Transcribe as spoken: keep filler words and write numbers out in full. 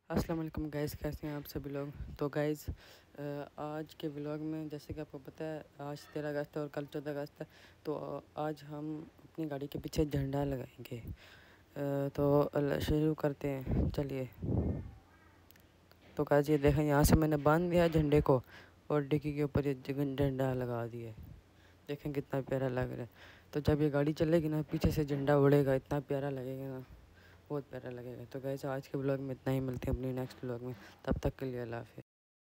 अस्सलाम वालेकुम गाइस, कैसे हैं आप सभी लोग। तो गाइस आज के व्लॉग में जैसे कि आपको पता है आज तेरह अगस्त है और कल चौदह अगस्त है। तो आज हम अपनी गाड़ी के पीछे झंडा लगाएंगे। अ, तो शुरू करते हैं, चलिए। तो गाइस ये देखें, यहाँ से मैंने बांध दिया झंडे को और डिक्की के ऊपर ये झंडा लगा दिया। देखें कितना प्यारा लग रहा है। तो जब ये गाड़ी चलेगी ना, पीछे से झंडा उड़ेगा, इतना प्यारा लगेगा ना, बहुत प्यारा लगेगा। तो गाइस आज के ब्लॉग में इतना ही, मिलते हैं अपनी नेक्स्ट ब्लॉग में। तब तक के लिए अल्लाह हाफ़िज़।